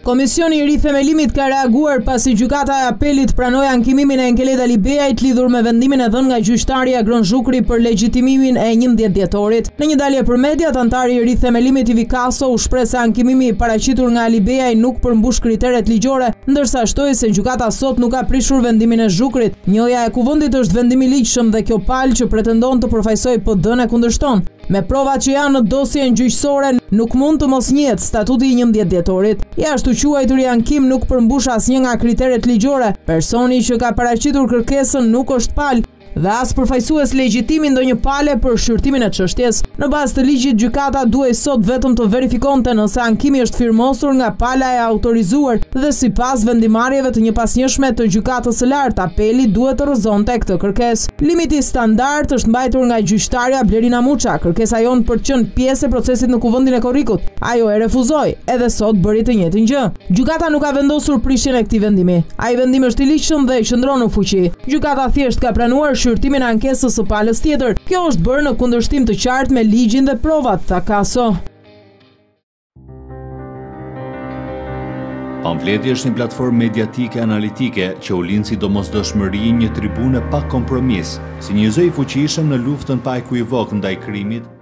Komisioni i rithemelimit ka reaguar pasi gjykata e apelit pranoi ankimimin e Enkeleda Libeajt lidhur me vendimin e dhënë nga gjyqtari Agron Zhukri për legjitimimin e 11 dhjetorit. Në një dalje për mediat, antari i rithemelimit i Vikaso u shpreh se ankimimi i paraqitur nga Libeaj nuk përmbush kriteret ligjore, ndërsa shtoi se gjykata sot nuk ka prishur vendimin e Zhukrit. Njoja e kuvendit është vendimi ligjshëm dhe kjo palë që pretendon të përfaqësojë PD-n e kundërshton. Me provat që janë në dosjen gjyqësore, nuk mund të mos njihet statuti i 11 dhjetorit. Jashtu quajturi ankim nuk përmbush asnjë nga kriteret ligjore. Personi që ka paraqitur kërkesën nuk është palë dhe as përfaqësues legjitimi ndonjë pale për shqyrtimin e çështjes. Në bazë të ligjit, gjykata duhej sot vetëm të verifikonte nëse ankimi është firmosur nga pala e autorizuar dhe sipas vendimarrjeve të njëpasnjëshme të gjykatës së lartë, apeli duhet të rrëzonte këtë kërkesë. Limiti standard është mbajtur nga gjyqtarja Blerina Muça. Kërkesa jon për të qenë pjesë e procesit në kuvendin e Korrikut. Ajo e refuzoi, edhe sot bëri të njëjtin gjë. Gjykata nuk ka vendosur prishjen e këtij vendimi. Ai vendim është i ligjshëm dhe qëndron në fuqi. Gjykata thjesht ka pranuar shqyrtimin e ankesës së palës tjetër. Kjo është bërë në kundërshtim të qartë me ligjin dhe provat, tha Kaso. Pamfleti është një platformë mediatike analitike që u lind si domosdoshmëri një tribune pa kompromis, si një zë i fuqishëm në luftën pa ekuivok ndaj krimit,